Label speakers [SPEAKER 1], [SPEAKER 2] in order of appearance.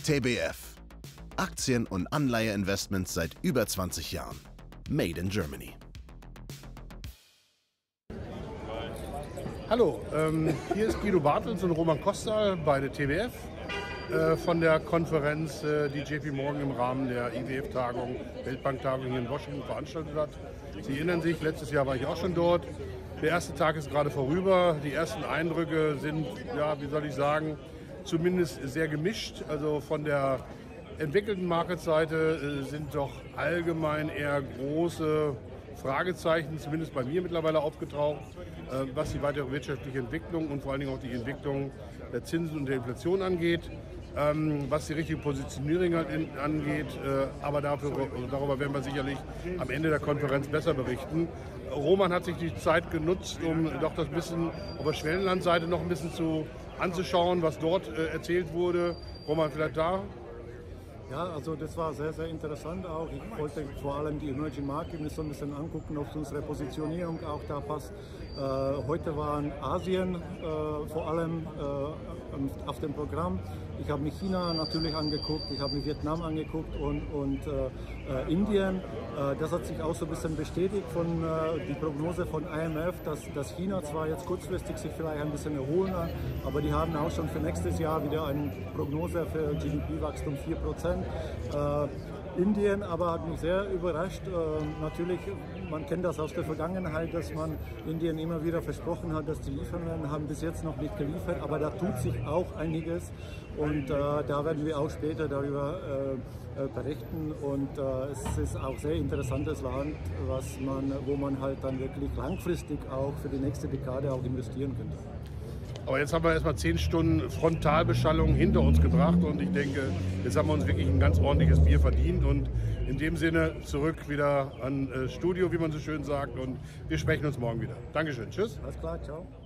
[SPEAKER 1] TBF. Aktien- und Anleiheinvestments seit über 20 Jahren. Made in Germany.
[SPEAKER 2] Hallo, hier ist Guido Bartels und Roman Costa bei der TBF von der Konferenz, die JP Morgan im Rahmen der IWF-Tagung, Weltbank-Tagung hier in Washington veranstaltet hat. Sie erinnern sich, letztes Jahr war ich auch schon dort. Der erste Tag ist gerade vorüber. Die ersten Eindrücke sind, ja, wie soll ich sagen, zumindest sehr gemischt. Also von der entwickelten Marktseite sind doch allgemein eher große Fragezeichen, zumindest bei mir mittlerweile aufgetaucht, was die weitere wirtschaftliche Entwicklung und vor allen Dingen auch die Entwicklung der Zinsen und der Inflation angeht, was die richtige Positionierung angeht. Aber darüber werden wir sicherlich am Ende der Konferenz besser berichten. Roman hat sich die Zeit genutzt, um doch das bisschen auf der Schwellenlandseite noch ein bisschen anzuschauen, was dort erzählt wurde. Roman, vielleicht da?
[SPEAKER 3] Ja, also das war sehr, sehr interessant auch. Ich wollte vor allem die Emerging Market mir so ein bisschen angucken, ob unsere Positionierung auch da passt. Heute waren Asien vor allem auf dem Programm. Ich habe mir China natürlich angeguckt, ich habe mir Vietnam angeguckt und Indien. Das hat sich auch so ein bisschen bestätigt von die Prognose von IMF, dass China zwar jetzt kurzfristig sich vielleicht ein bisschen erholen kann, aber die haben auch schon für nächstes Jahr wieder eine Prognose für GDP-Wachstum 4%. Indien aber hat mich sehr überrascht. Natürlich, man kennt das aus der Vergangenheit, dass man Indien immer wieder versprochen hat, dass die liefern werden, haben bis jetzt noch nicht geliefert, aber da tut sich auch einiges und da werden wir auch später darüber berichten und es ist auch sehr interessantes Land, wo man halt dann wirklich langfristig auch für die nächste Dekade auch investieren könnte.
[SPEAKER 2] Aber jetzt haben wir erstmal 10 Stunden Frontalbeschallung hinter uns gebracht und ich denke, jetzt haben wir uns wirklich ein ganz ordentliches Bier verdient und in dem Sinne zurück wieder an Studio, wie man so schön sagt, und wir sprechen uns morgen wieder. Dankeschön, tschüss.
[SPEAKER 3] Alles klar, ciao.